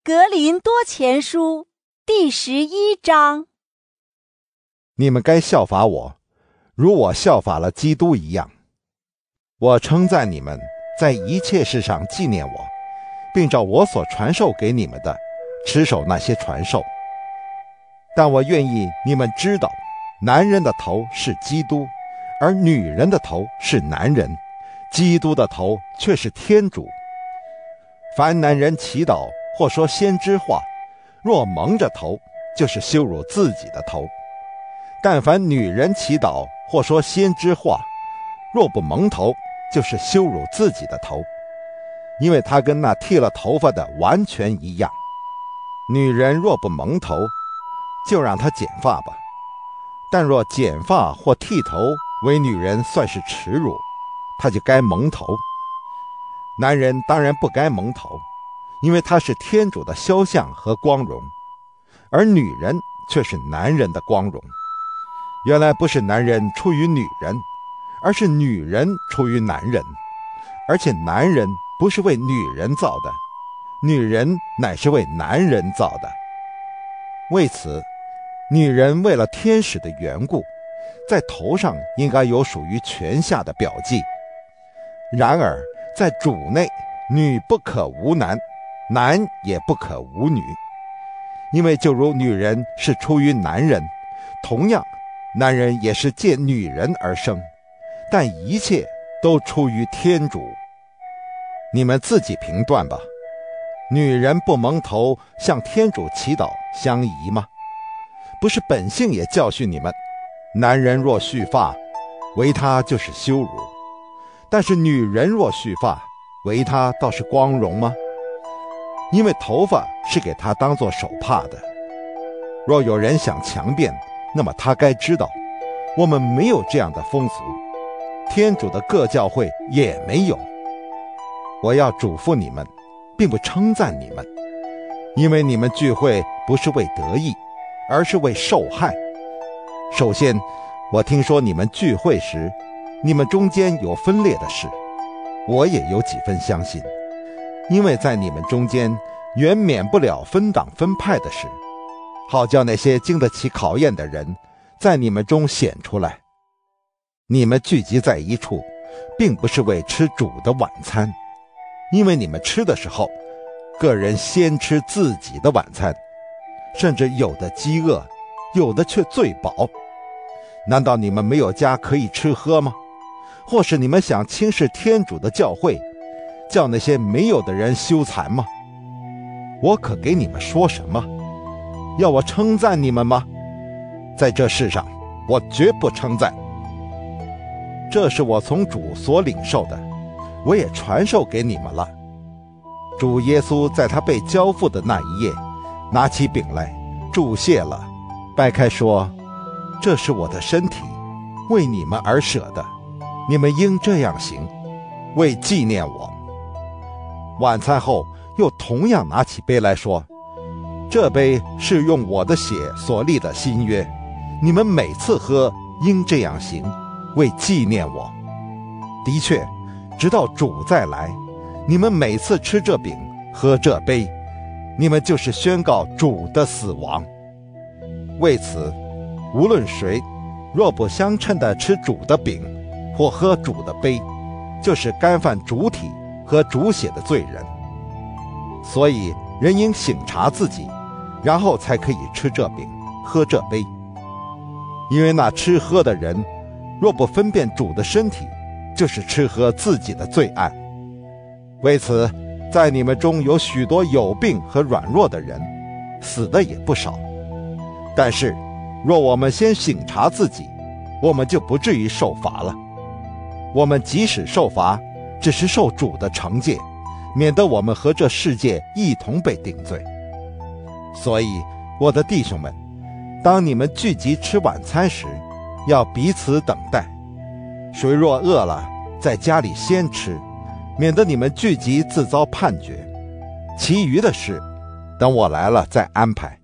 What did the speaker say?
格林多前书第11章。 你们该效法我，如我效法了基督一样。我称赞你们在一切事上纪念我，并照我所传授给你们的，持守那些传授。但我愿意你们知道，男人的头是基督，而女人的头是男人，基督的头却是天主。凡男人祈祷或说先知话，若蒙着头，就是羞辱自己的头；但凡女人祈祷或说先知话，若不蒙头，就是羞辱自己的头，因为她跟那剃了头发的完全一样。女人若不蒙头，就让她剪发吧；但若剪发或剃头为女人算是耻辱，她就该蒙头。男人当然不该蒙头，因为他是天主的肖像和光荣，而女人却是男人的光荣。原来不是男人出于女人，而是女人出于男人，而且男人不是为女人造的，女人乃是为男人造的。为此，女人为了天使的缘故，在头上应该有属于权下的表记。然而在主内，女不可无男，男也不可无女。因为就如女人是出于男人，同样男人也是借女人而生，但一切都出于天主。你们自己评断吧。女人不蒙头向天主祈祷相宜吗？不是本性也教训你们，男人若蓄发，为他就是羞辱；但是女人若蓄发，为他倒是光荣吗？因为头发是给他当作手帕的。若有人想强辩，那么他该知道，我们没有这样的风俗，天主的各教会也没有。我要嘱咐你们，并不称赞你们，因为你们聚会不是为得益，而是为受害。首先，我听说你们聚会时，你们中间有分裂的事，我也有几分相信，因为在你们中间原免不了分党分派的事，好叫那些经得起考验的人在你们中显出来。你们聚集在一处，并不是为吃主的晚餐，因为你们吃的时候，个人先吃自己的晚餐，甚至有的饥饿，有的却醉饱。难道你们没有家可以吃喝吗？或是你们想轻视天主的教会，叫那些没有的人羞惭吗？我可给你们说什么？要我称赞你们吗？在这世上，我绝不称赞。这是我从主所领受的，我也传授给你们了。主耶稣在他被交付的那一夜，拿起饼来，祝谢了，掰开说：这是我的身体，为你们而舍的，你们应这样行，为纪念我。晚餐后，又同样拿起杯来说：这杯是用我的血所立的新约，你们每次喝，应这样行，为纪念我。的确，直到主再来，你们每次吃这饼，喝这杯，你们就是宣告主的死亡。为此，无论谁若不相称地吃主的饼或喝主的杯，就是干犯主体和主血的罪人。所以人应省察自己，然后才可以吃这饼喝这杯。因为那吃喝的人若不分辨主的身体，就是吃喝自己的罪案。为此，在你们中有许多有病和软弱的人，死的也不少。但是若我们先省察自己，我们就不至于受罚了。我们即使受罚，只是受主的惩戒，免得我们和这世界一同被定罪。所以我的弟兄们，当你们聚集吃晚餐时，要彼此等待。谁若饿了，在家里先吃，免得你们聚集自遭判决。其余的事，等我来了再安排。